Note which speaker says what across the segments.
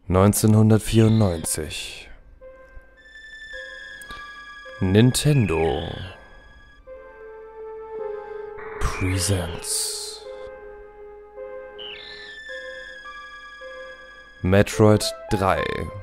Speaker 1: 1994. Nintendo presents Metroid 3.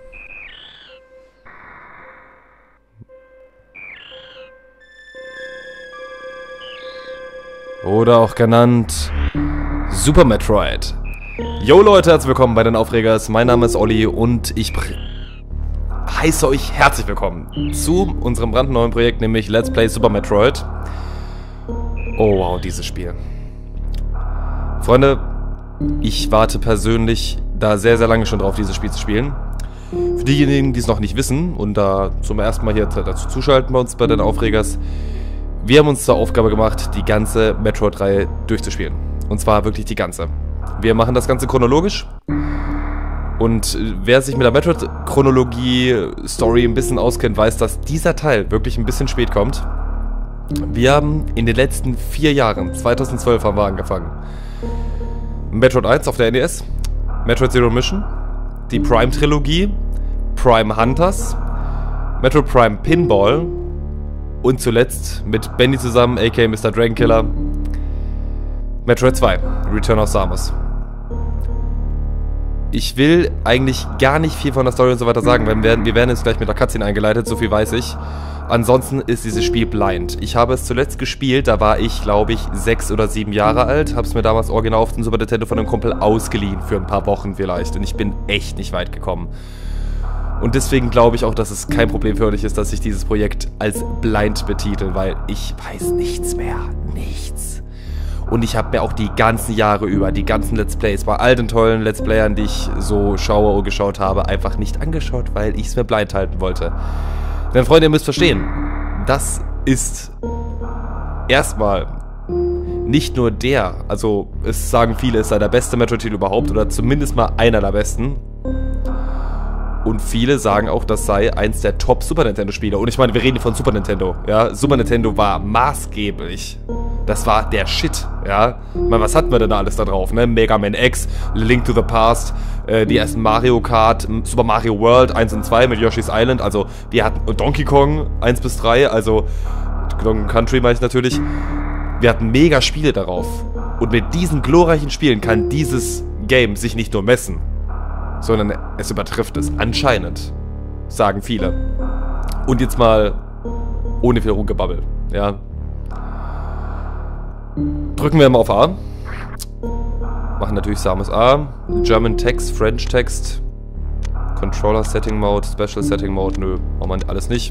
Speaker 1: Oder auch genannt Super Metroid. Yo Leute, herzlich willkommen bei den Aufregers. Mein Name ist Olli und ich heiße euch herzlich willkommen zu unserem brandneuen Projekt, nämlich Let's Play Super Metroid. Oh wow, dieses Spiel. Freunde, ich warte persönlich da sehr, sehr lange schon drauf, dieses Spiel zu spielen. Für diejenigen, die es noch nicht wissen und da zum ersten Mal hier dazu zuschalten bei uns bei den Aufregers, wir haben uns zur Aufgabe gemacht, die ganze Metroid-Reihe durchzuspielen. Und zwar wirklich die ganze. Wir machen das Ganze chronologisch. Und wer sich mit der Metroid-Chronologie-Story ein bisschen auskennt, weiß, dass dieser Teil wirklich ein bisschen spät kommt. Wir haben in den letzten 4 Jahren, 2012 haben wir angefangen. Metroid 1 auf der NES, Metroid Zero Mission, die Prime-Trilogie, Prime Hunters, Metroid Prime Pinball und zuletzt mit Benny zusammen, aka Mr. Dragonkiller, Metroid 2, Return of Samus. Ich will eigentlich gar nicht viel von der Story und so weiter sagen, weil wir werden jetzt gleich mit der Cutscene eingeleitet, so viel weiß ich. Ansonsten ist dieses Spiel blind. Ich habe es zuletzt gespielt, da war ich, glaube ich, 6 oder 7 Jahre alt. Habe es mir damals original auf dem Super Nintendo von einem Kumpel ausgeliehen, für ein paar Wochen vielleicht. Und ich bin echt nicht weit gekommen. Und deswegen glaube ich auch, dass es kein Problem für euch ist, dass ich dieses Projekt als blind betitel, weil ich weiß nichts mehr. Nichts. Und ich habe mir auch die ganzen Jahre über, die ganzen Let's Plays bei all den tollen Let's Playern, die ich so schaue und geschaut habe, einfach nicht angeschaut, weil ich es mir blind halten wollte. Denn Freunde, ihr müsst verstehen, das ist erstmal nicht nur also es sagen viele, es sei der beste Metroid-Titel überhaupt oder zumindest mal einer der besten. Und viele sagen auch, das sei eins der Top Super Nintendo-Spiele. Und ich meine, wir reden von Super Nintendo, ja. Super Nintendo war maßgeblich. Das war der Shit, ja. Ich meine, was hatten wir denn da alles da drauf, ne? Mega Man X, Link to the Past, die ersten Mario Kart, Super Mario World 1 und 2 mit Yoshi's Island. Also, wir hatten Donkey Kong 1 bis 3, also Donkey Country meine ich natürlich. Wir hatten mega Spiele darauf. Und mit diesen glorreichen Spielen kann dieses Game sich nicht nur messen, sondern es übertrifft es. Anscheinend. Sagen viele. Und jetzt mal ohne viel Rumgebabbel. Ja. Drücken wir mal auf A. Machen natürlich Samus A. German Text, French Text. Controller Setting Mode, Special Setting Mode. Nö, machen wir alles nicht.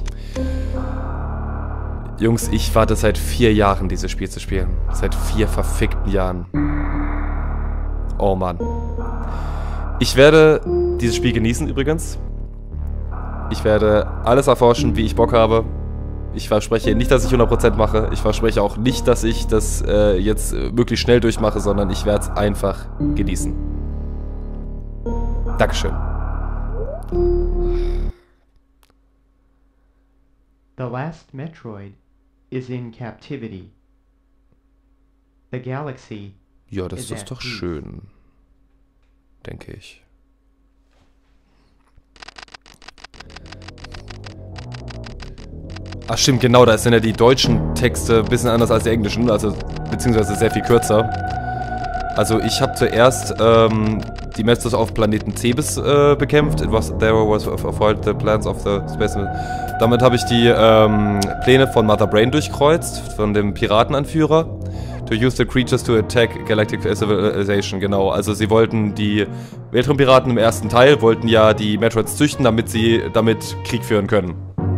Speaker 1: Jungs, ich warte seit 4 Jahren, dieses Spiel zu spielen. Seit 4 verfickten Jahren. Oh Mann. Ich werde dieses Spiel genießen übrigens. Ich werde alles erforschen, wie ich Bock habe. Ich verspreche nicht, dass ich 100% mache. Ich verspreche auch nicht, dass ich das jetzt wirklich schnell durchmache, sondern ich werde es einfach genießen. Dankeschön.
Speaker 2: The last Metroid is in captivity. The galaxy
Speaker 1: Ja, das ist doch schön. Denke ich. Ach stimmt, genau, da sind ja die deutschen Texte ein bisschen anders als die englischen, also beziehungsweise sehr viel kürzer. Also ich habe zuerst die Masters auf Planeten Cebes bekämpft. There was avoid the plans of the space. Damit habe ich die Pläne von Mother Brain durchkreuzt, von dem Piratenanführer. To use the creatures to attack Galactic Civilization, genau. Also sie wollten die Weltraumpiraten im ersten Teil, wollten ja die Metroids züchten, damit sie damit Krieg führen können.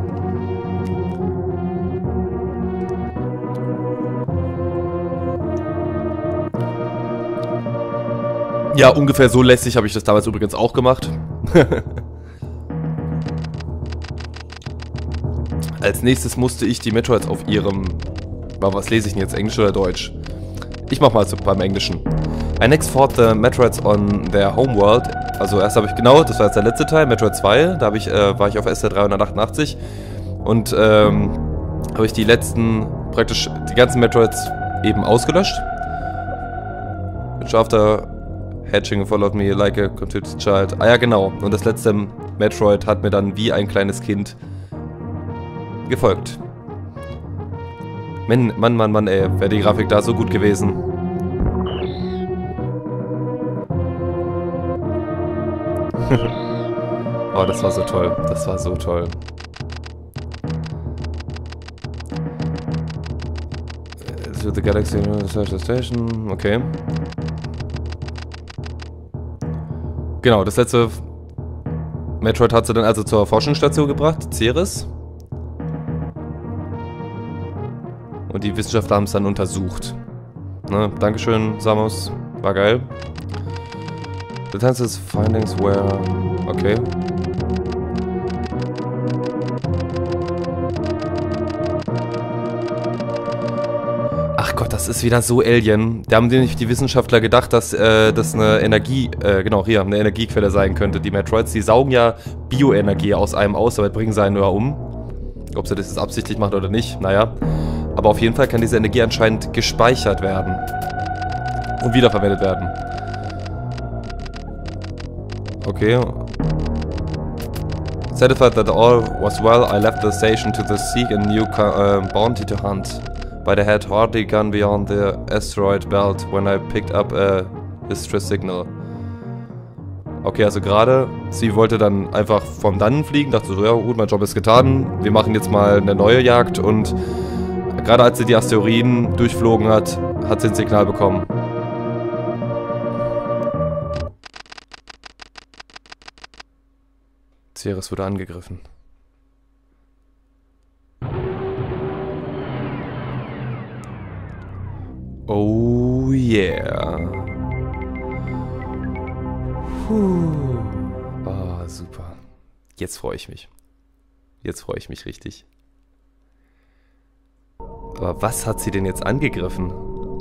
Speaker 1: Ja, ungefähr so lässig habe ich das damals übrigens auch gemacht. Als nächstes musste ich die Metroids auf ihrem... Was lese ich denn jetzt, Englisch oder Deutsch? Ich mach mal beim Englischen. I next fought the Metroids on their homeworld. Also erst habe ich, genau, das war jetzt der letzte Teil, Metroid 2. Da war ich auf SR388. Und habe ich praktisch die ganzen Metroids eben ausgelöscht. Which after Hatching followed me like a confused child. Ah ja, genau. Und das letzte Metroid hat mir dann wie ein kleines Kind gefolgt. Mann, ey. Wäre die Grafik da so gut gewesen. Oh, das war so toll. Das war so toll. To the Galaxy Station. Okay. Genau, das letzte Metroid hat sie dann also zur Forschungsstation gebracht, Ceres. Und die Wissenschaftler haben es dann untersucht. Ne, Dankeschön, Samus. War geil. The Tenses Findings were... Okay. Ach Gott, das ist wieder so Alien. Da haben die Wissenschaftler gedacht, dass das eine Energie... genau, hier, eine Energiequelle sein könnte, die Metroids. Die saugen ja Bioenergie aus einem aus, aber bringen sie einen nur um. Ob sie das jetzt absichtlich machen oder nicht, naja. Aber auf jeden Fall kann diese Energie anscheinend gespeichert werden. Und wiederverwendet werden. Okay. Satisfied that all was well, I left the station to seek a new bounty to hunt. But I had hardly gone beyond the asteroid belt when I picked up a distress signal. Okay, also gerade, sie wollte dann einfach vom Dannen fliegen, dachte so, ja gut, mein Job ist getan, wir machen jetzt mal eine neue Jagd und gerade als sie die Asteroiden durchflogen hat, hat sie ein Signal bekommen. Ceres wurde angegriffen. Oh yeah. Puh. Ah, super. Jetzt freue ich mich. Jetzt freue ich mich richtig. Aber was hat sie denn jetzt angegriffen?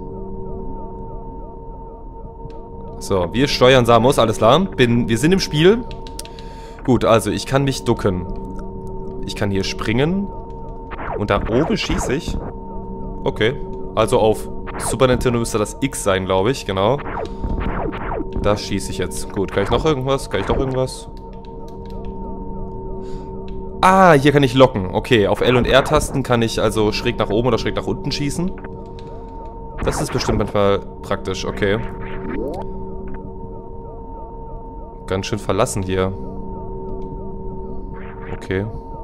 Speaker 1: So, wir steuern Samus, alles klar. Wir sind im Spiel. Gut, also ich kann mich ducken. Ich kann hier springen. Und da oben schieße ich. Okay. Also auf Super Nintendo müsste das X sein, glaube ich. Genau. Da schieße ich jetzt. Gut, kann ich noch irgendwas? Kann ich noch irgendwas? Ah, hier kann ich locken. Okay, auf L- und R-Tasten kann ich also schräg nach oben oder schräg nach unten schießen. Das ist bestimmt manchmal praktisch. Okay. Ganz schön verlassen hier. Okay.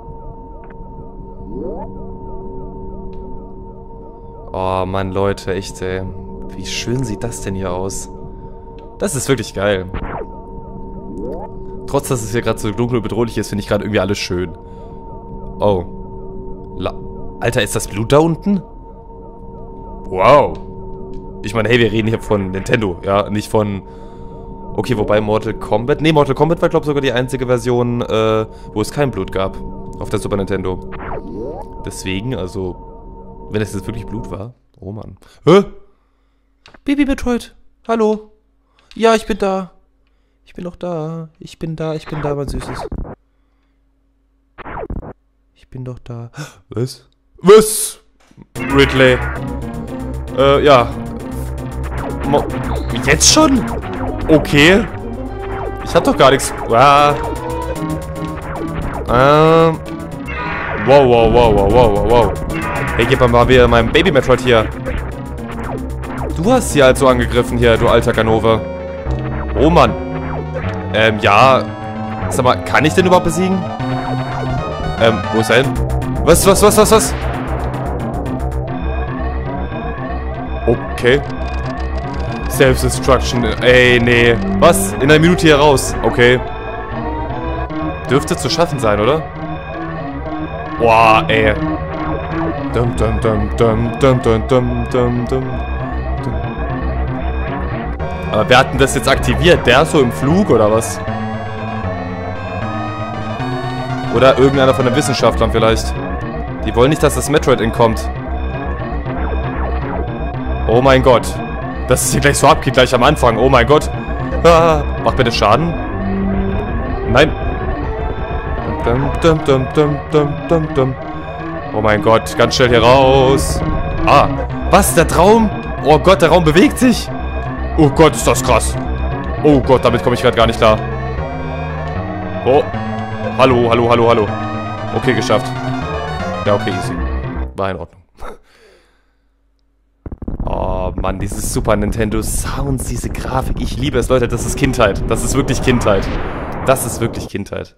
Speaker 1: Oh Mann, Leute, echt, ey. Wie schön sieht das denn hier aus? Das ist wirklich geil. Trotz, dass es hier gerade so dunkel und bedrohlich ist, finde ich gerade irgendwie alles schön. Oh. Alter, ist das Blut da unten? Wow. Ich meine, hey, wir reden hier von Nintendo, ja, nicht von... Okay, wobei Mortal Kombat... Ne, Mortal Kombat war, glaube ich, sogar die einzige Version, wo es kein Blut gab. Auf der Super Nintendo. Deswegen, also... Wenn es jetzt wirklich Blut war. Oh Mann. Hä? Baby Metroid. Hallo. Ja, ich bin da. Ich bin noch da. Ich bin da, mein Süßes. Ich bin doch da. Was? Was? Ridley. Ja. Jetzt schon? Okay. Ich hab doch gar nichts. Wow. Wow. Hey, gib mal wieder meinem Baby Metroid hier. Du hast sie halt so angegriffen hier, du alter Ganove. Oh Mann. Ja. Sag mal, kann ich den überhaupt besiegen? Wo ist er hin? Was? Okay. Self-Destruction. Ey, nee. Was? In einer Minute hier raus. Okay. Dürfte zu schaffen sein, oder? Boah, ey. Aber wer hat denn das jetzt aktiviert? Der so im Flug oder was? Oder irgendeiner von den Wissenschaftlern vielleicht. Die wollen nicht, dass das Metroid entkommt. Oh mein Gott. Dass es hier gleich so abgeht, gleich am Anfang. Oh mein Gott. Ah, macht bitte Schaden? Nein. Oh mein Gott, ganz schnell hier raus. Ah, was? Der Traum? Oh Gott, der Raum bewegt sich. Oh Gott, ist das krass. Oh Gott, damit komme ich gerade gar nicht klar. Oh. Hallo, hallo, hallo, hallo. Okay, geschafft. Ja, okay, easy. War in Ordnung. Oh Mann, dieses Super Nintendo Sounds, diese Grafik. Ich liebe es, Leute. Das ist Kindheit. Das ist wirklich Kindheit. Das ist wirklich Kindheit.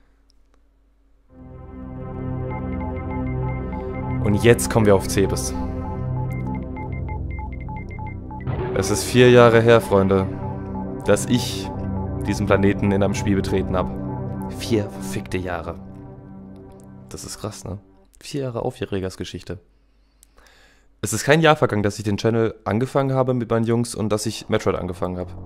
Speaker 1: Und jetzt kommen wir auf Cebes. Es ist 4 Jahre her, Freunde, dass ich diesen Planeten in einem Spiel betreten habe. 4 verfickte Jahre. Das ist krass, ne? 4 Jahre Aufjährigersgeschichte. Es ist kein Jahr vergangen, dass ich den Channel angefangen habe mit meinen Jungs und dass ich Metroid angefangen habe.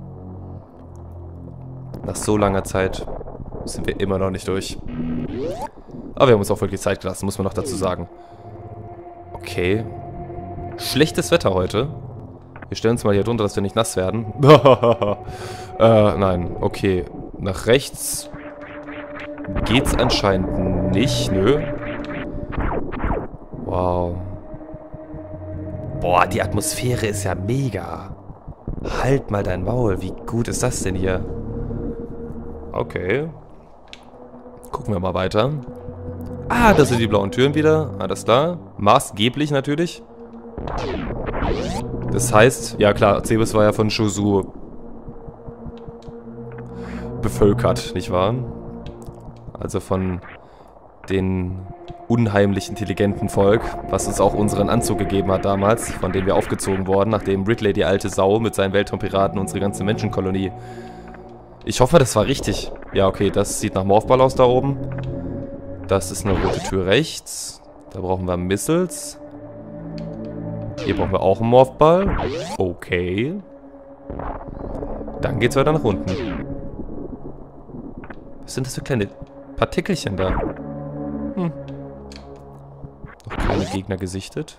Speaker 1: Nach so langer Zeit sind wir immer noch nicht durch. Aber wir haben uns auch wirklich Zeit gelassen, muss man noch dazu sagen. Okay. Schlechtes Wetter heute. Wir stellen uns mal hier drunter, dass wir nicht nass werden. Nein, okay. Nach rechts geht's anscheinend nicht, nö. Wow. Boah, die Atmosphäre ist ja mega. Halt mal dein Maul, wie gut ist das denn hier? Okay. Gucken wir mal weiter. Ah, das sind die blauen Türen wieder. Alles klar. Maßgeblich natürlich. Das heißt, ja klar, Cebes war ja von Chouzou bevölkert, nicht wahr? Also von den unheimlich intelligenten Volk, was uns auch unseren Anzug gegeben hat damals, von dem wir aufgezogen wurden, nachdem Ridley, die alte Sau, mit seinen Weltraumpiraten unsere ganze Menschenkolonie... Ich hoffe, das war richtig. Ja, okay, das sieht nach Morphball aus da oben. Das ist eine rote Tür rechts. Da brauchen wir Missiles. Hier brauchen wir auch einen Morphball. Okay. Dann geht's weiter nach unten. Was sind das für kleine Partikelchen da? Hm. Noch keine Gegner gesichtet.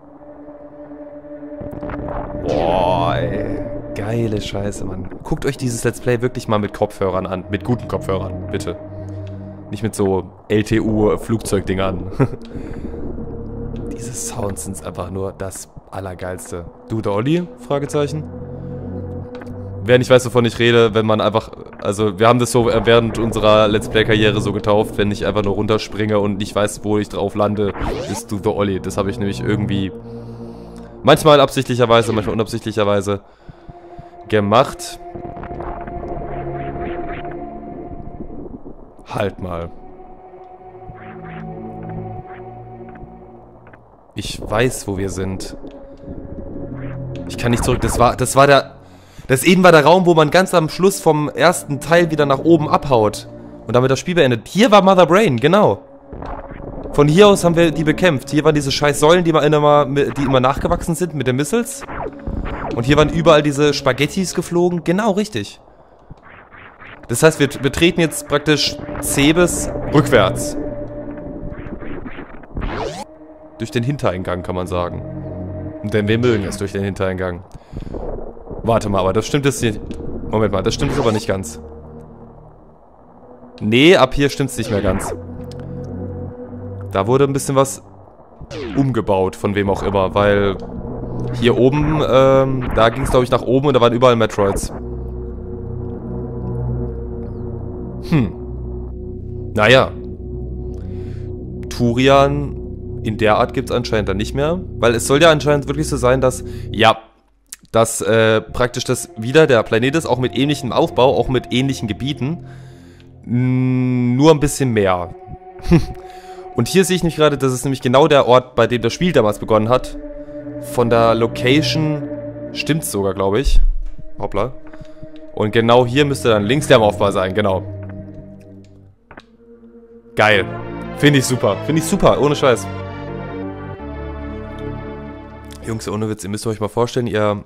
Speaker 1: Boah, ey. Geile Scheiße, Mann. Guckt euch dieses Let's Play wirklich mal mit Kopfhörern an. Mit guten Kopfhörern, bitte. Nicht mit so LTU-Flugzeugdingern. Diese Sounds sind einfach nur das Allergeilste. Du, der Olli? Fragezeichen. Wer nicht weiß, wovon ich rede, wenn man einfach... Also, wir haben das so während unserer Let's Play-Karriere so getauft, wenn ich einfach nur runterspringe und nicht weiß, wo ich drauf lande, ist du, der Olli. Das habe ich nämlich irgendwie... Manchmal absichtlicherweise, manchmal unabsichtlicherweise gemacht. Halt mal. Ich weiß, wo wir sind. Ich kann nicht zurück. Das war der... Das eben war der Raum, wo man ganz am Schluss vom ersten Teil wieder nach oben abhaut. Und damit das Spiel beendet. Hier war Mother Brain, genau. Von hier aus haben wir die bekämpft. Hier waren diese scheiß Säulen, die immer nachgewachsen sind mit den Missiles. Und hier waren überall diese Spaghettis geflogen. Genau, richtig. Das heißt, wir betreten jetzt praktisch Cebes rückwärts. Durch den Hintereingang, kann man sagen. Denn wir mögen es durch den Hintereingang. Warte mal, aber das stimmt jetzt nicht. Moment mal, das stimmt jetzt aber nicht ganz. Nee, ab hier stimmt es nicht mehr ganz. Da wurde ein bisschen was umgebaut, von wem auch immer, weil hier oben, da ging es glaube ich nach oben und da waren überall Metroids. Naja. Turian in der Art gibt es anscheinend dann nicht mehr, weil es soll ja anscheinend wirklich so sein, dass, ja, dass praktisch das wieder der Planet ist, auch mit ähnlichem Aufbau, auch mit ähnlichen Gebieten, nur ein bisschen mehr. Und hier sehe ich nicht gerade, das ist nämlich genau der Ort, bei dem das Spiel damals begonnen hat. Von der Location stimmt's sogar, glaube ich. Hoppla. Und genau hier müsste dann links der Morphball sein, genau. Geil. Finde ich super. Finde ich super, ohne Scheiß. Jungs, ohne Witz, ihr müsst euch mal vorstellen, ihr...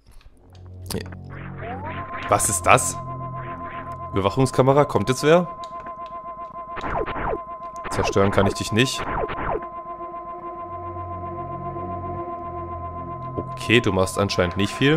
Speaker 1: Was ist das? Überwachungskamera, kommt jetzt wer? Zerstören kann ich dich nicht. Okay, du machst anscheinend nicht viel.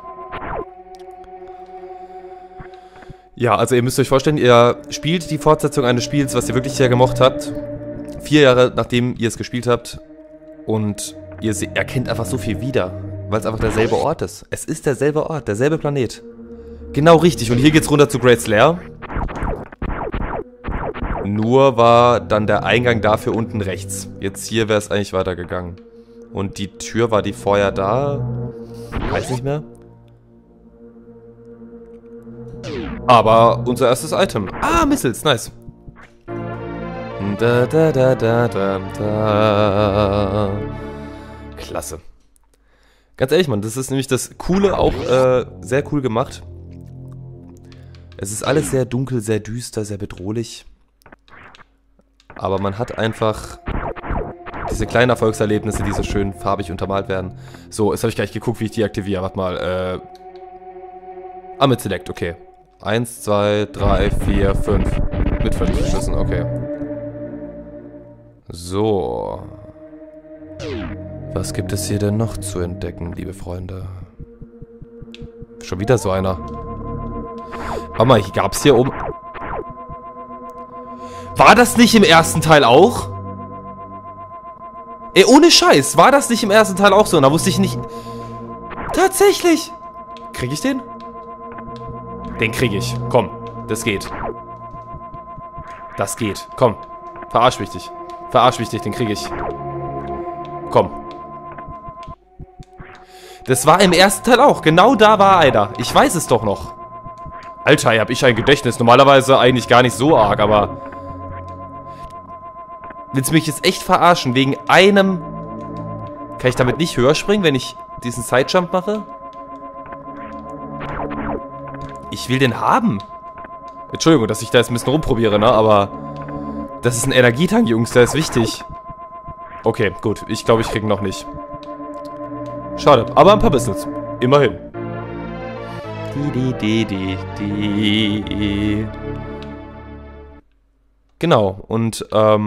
Speaker 1: Ja, also ihr müsst euch vorstellen, ihr spielt die Fortsetzung eines Spiels, was ihr wirklich sehr gemocht habt. 4 Jahre nachdem ihr es gespielt habt. Und ihr erkennt einfach so viel wieder. Weil es einfach derselbe Ort ist. Es ist derselbe Ort, derselbe Planet. Genau richtig. Und hier geht's runter zu Great Slayer. Nur war dann der Eingang dafür unten rechts. Jetzt hier wäre es eigentlich weitergegangen. Und die Tür, war die vorher da? Weiß nicht mehr. Aber unser erstes Item. Ah, Missiles, nice. Da, da, da, da, da, da. Klasse. Ganz ehrlich, Mann, das ist nämlich das Coole, auch sehr cool gemacht. Es ist alles sehr dunkel, sehr düster, sehr bedrohlich. Aber man hat einfach diese kleinen Erfolgserlebnisse, die so schön farbig untermalt werden. So, jetzt habe ich gleich geguckt, wie ich die aktiviere. Warte mal, mit Select, okay. 1, 2, 3, 4, 5. Mit 5 Schüssen, okay. So. Was gibt es hier denn noch zu entdecken, liebe Freunde? Schon wieder so einer. Warte mal, gab es hier oben... War das nicht im ersten Teil auch? Ey, ohne Scheiß, war das nicht im ersten Teil auch so? Und da wusste ich nicht... Tatsächlich! Krieg ich den? Den krieg ich. Komm, das geht. Das geht. Komm, verarsch mich dich. Verarsch mich dich, den krieg ich. Komm. Das war im ersten Teil auch. Genau da war einer. Ich weiß es doch noch. Alter, hier hab ich ein Gedächtnis. Normalerweise eigentlich gar nicht so arg, aber... Willst du mich jetzt echt verarschen? Wegen einem... Kann ich damit nicht höher springen, wenn ich diesen Sidejump mache? Ich will den haben. Entschuldigung, dass ich da jetzt ein bisschen rumprobiere, ne? Aber... Das ist ein Energietank, Jungs. Der ist wichtig. Okay, gut. Ich glaube, ich krieg ihn noch nicht. Schade. Aber ein paar Business. Immerhin. Genau. Und,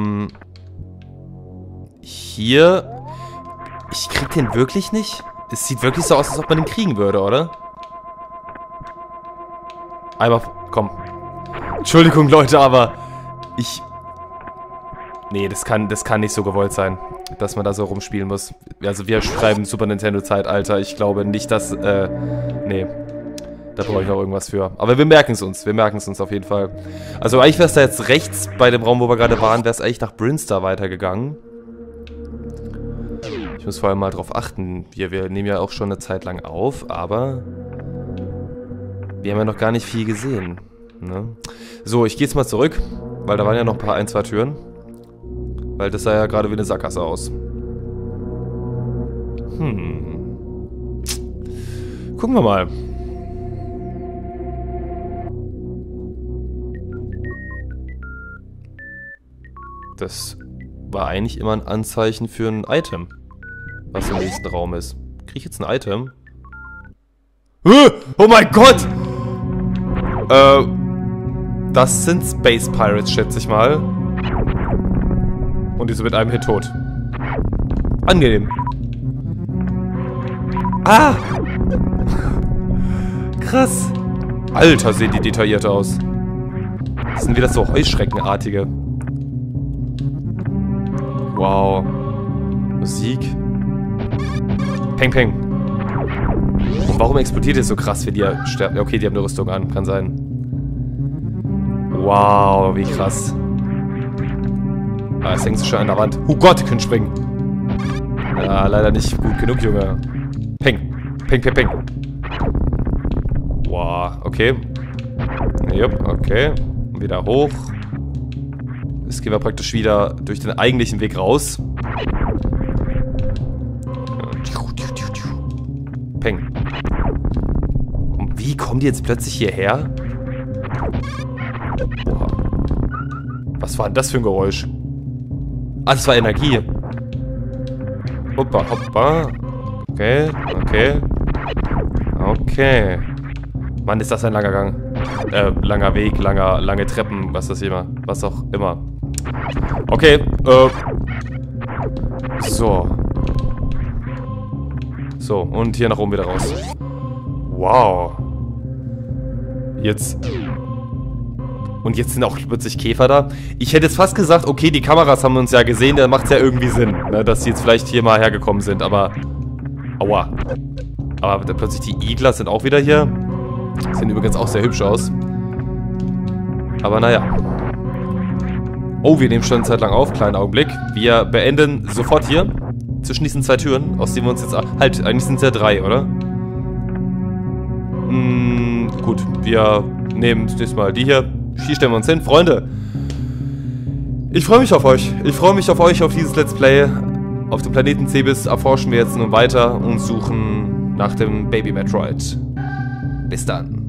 Speaker 1: hier... Ich krieg den wirklich nicht? Es sieht wirklich so aus, als ob man den kriegen würde, oder? Einmal... Komm. Entschuldigung, Leute, aber... Nee, das kann nicht so gewollt sein, dass man da so rumspielen muss. Also wir schreiben Super Nintendo-Zeitalter. Ich glaube nicht, dass... nee. Da brauche ich noch irgendwas für. Aber wir merken es uns. Wir merken es uns auf jeden Fall. Also eigentlich wäre es da jetzt rechts bei dem Raum, wo wir gerade waren, wäre es eigentlich nach Brinstar weitergegangen. Ich muss vor allem mal drauf achten. Wir nehmen ja auch schon eine Zeit lang auf, aber... Wir haben ja noch gar nicht viel gesehen. Ne? So, ich gehe jetzt mal zurück, weil da waren ja noch ein, zwei Türen. Weil das sah ja gerade wie eine Sackgasse aus. Gucken wir mal. Das war eigentlich immer ein Anzeichen für ein Item, was im nächsten Raum ist. Kriege ich jetzt ein Item? Oh mein Gott! Das sind Space Pirates, schätze ich mal. Und die sind mit einem Hit tot. Angenehm. Ah! Krass. Alter, sehen die detailliert aus. Das sind wieder so Heuschreckenartige. Wow. Musik. Peng, peng. Und warum explodiert ihr so krass, wenn die sterben? Okay, die haben eine Rüstung an. Kann sein. Wow, wie krass. Ah, jetzt hängst du schon an der Wand. Oh Gott, die können springen. Ja, leider nicht gut genug, Junge. Peng. Peng, peng, peng. Wow, okay. Jupp, okay. Wieder hoch. Jetzt gehen wir praktisch wieder durch den eigentlichen Weg raus. Peng. Und wie kommen die jetzt plötzlich hierher? Boah. Was war denn das für ein Geräusch? Ah, das war Energie. Hoppa, hoppa. Okay, okay. Okay. Mann, ist das ein langer Gang. Langer Weg, lange Treppen, was das immer. Was auch immer. Okay, so. So, und hier nach oben wieder raus. Wow. Jetzt... Und jetzt sind auch plötzlich Käfer da. Ich hätte jetzt fast gesagt, okay, die Kameras haben uns ja gesehen, dann macht es ja irgendwie Sinn, ne, dass sie jetzt vielleicht hier mal hergekommen sind, aber... Aua. Aber plötzlich die Igler sind auch wieder hier. Sehen übrigens auch sehr hübsch aus. Aber naja. Oh, wir nehmen schon eine Zeit lang auf. Kleinen Augenblick. Wir beenden sofort hier. Zwischen diesen zwei Türen, aus denen wir uns jetzt... Halt, eigentlich sind es ja 3, oder? Gut, wir nehmen das nächste Mal die hier. Hier stellen wir uns hin. Freunde, ich freue mich auf euch. Ich freue mich auf euch, auf dieses Let's Play. Auf dem Planeten Cebes erforschen wir jetzt nun weiter und suchen nach dem Baby Metroid. Bis dann.